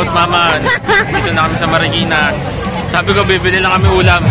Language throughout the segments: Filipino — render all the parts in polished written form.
House Mama. Dito na kami sa Marikina. Sabi ko, bibili lang kami ulam.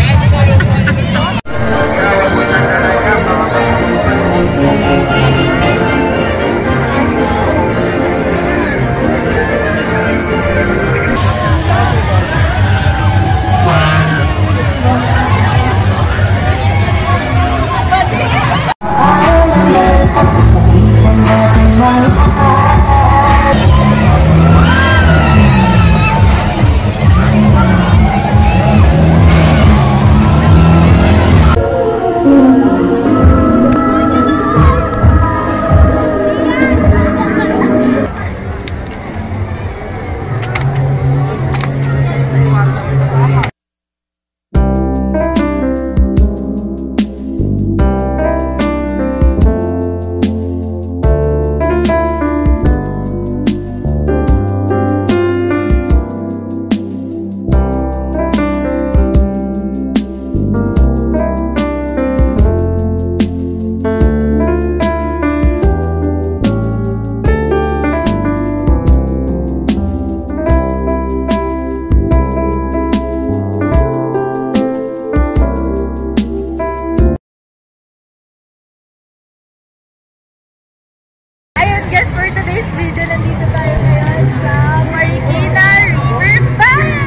Guys, for today's video, nandito tayo ngayon sa Marikina Riverbank!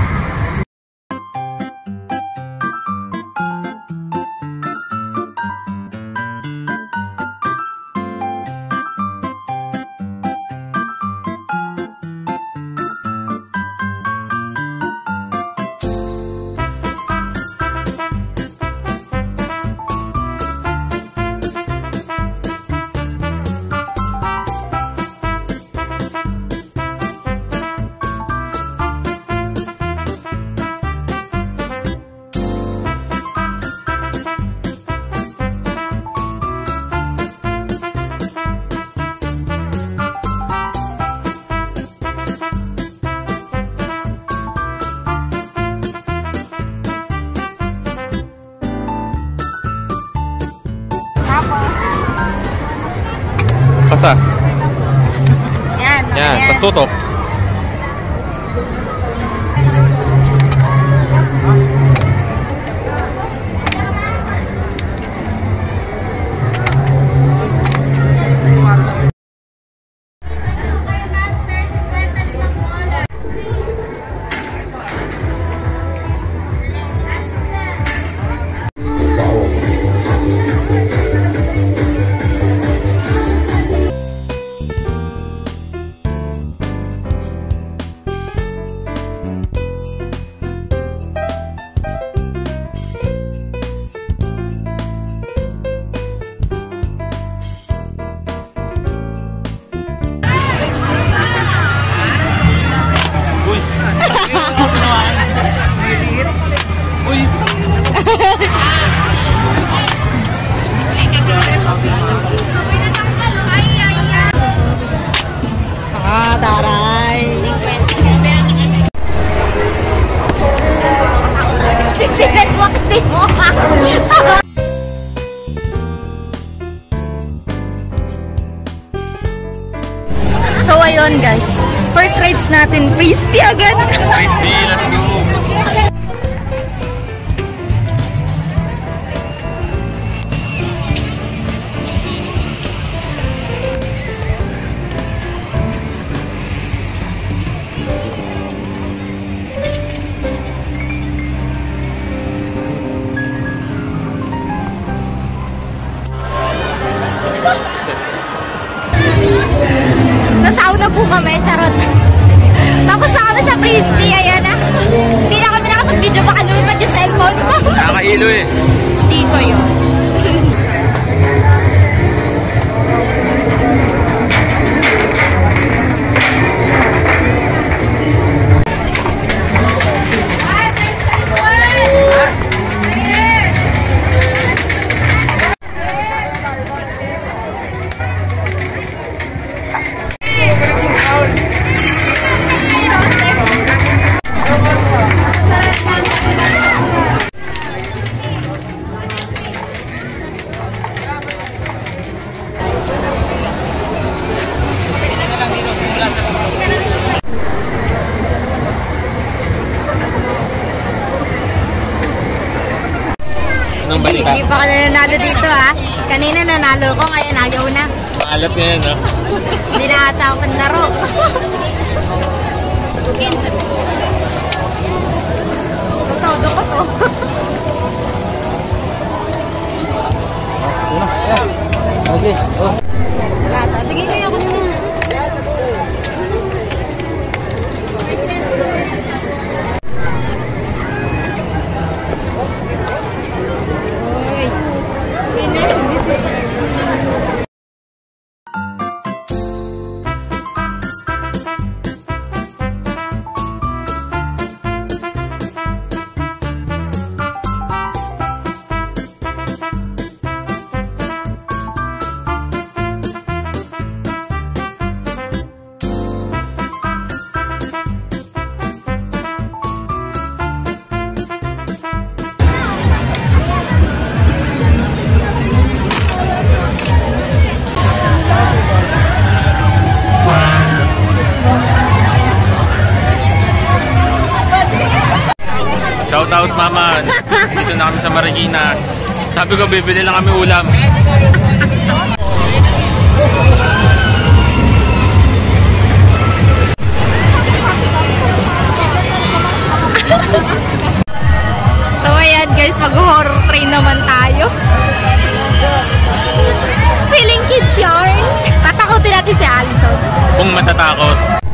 Pasa. Yan. Yan, tas tutok. Taray! So ayun guys, first rides natin, crispy agad. Crispy, let's go! Nasauna po kami, charot. Tapos na kami sa crispy, ayan na. Hindi na kami nakapag-video, baka lumipad yung cellphone ko. Nakakailo eh. Hindi ko yun. Anong balita? Hindi pa ka na nanalo dito ha. Kanina nanalo ko, ngayon ayaw na. Maalat ngayon, ha? Hindi na ata ako panlaro. Todo ko to. Okay. Oh. Lata. Sige, kaya ako na. Shout out mama. Dito na kami sa Marikina. Sabi ko bibili lang kami ulam. So ayan guys, mag-horror train naman tayo. Feeling kids yarn. Tatakotin natin si Allison. Kung matatakot.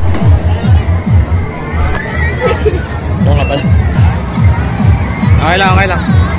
Oo nga pala. Okay lang, okay lang.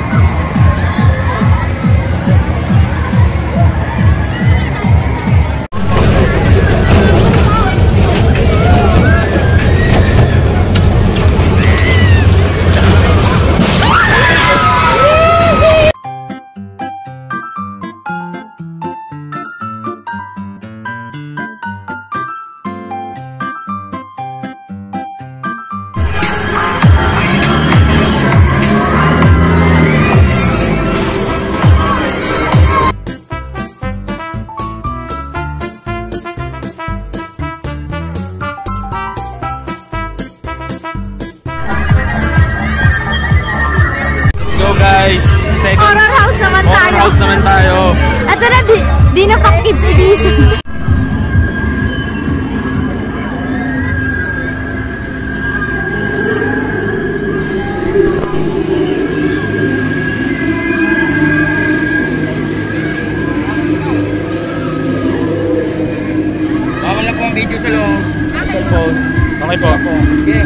Guys, Horror house naman tayo. Horror house naman tayo. Ito na, di na pang kids edition. Bawal na po ang video sa loob. Okay po. Okay.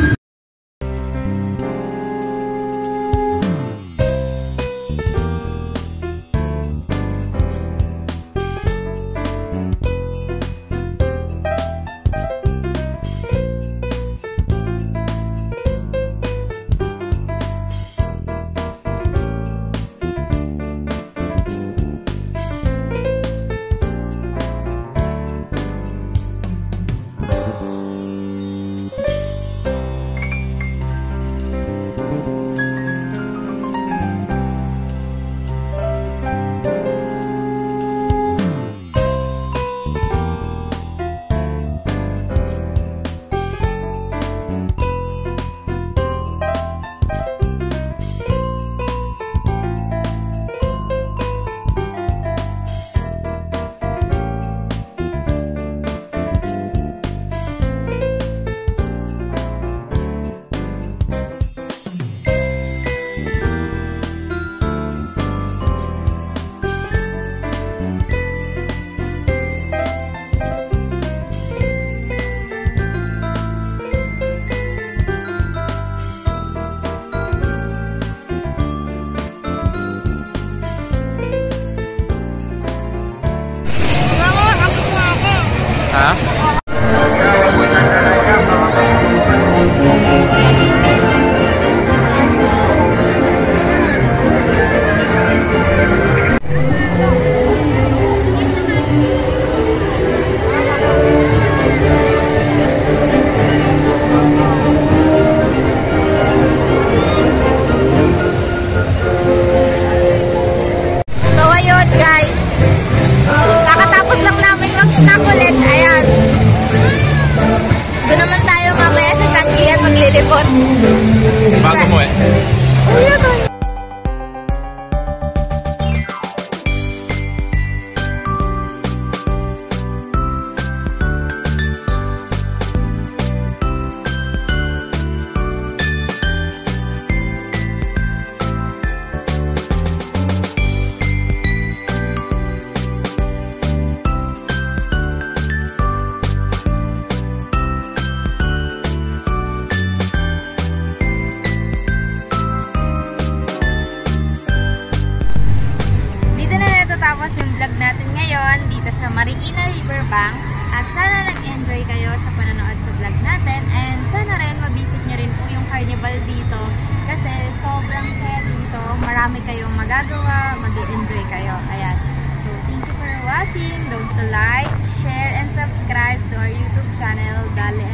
Marikina Riverbanks. At sana nag-enjoy kayo sa panonood sa vlog natin. And sana rin mabisit nyo rin po yung carnival dito. Kasi sobrang saya dito. Marami kayong magagawa, mag-enjoy kayo. Ayan. So, thank you for watching. Don't to like, share, and subscribe to our YouTube channel, Dale